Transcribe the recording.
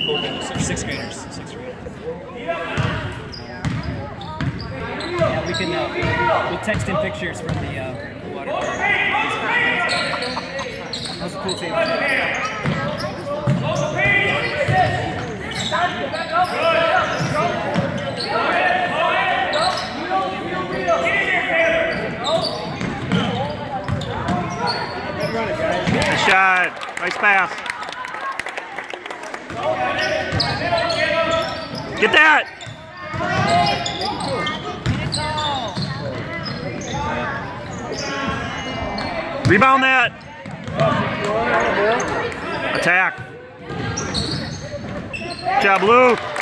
Sixth graders. Yeah, we can. We'll text in pictures from the water park. That was a cool team. Nice shot. Nice pass. Get that! Rebound that! Attack. Good job, Luke.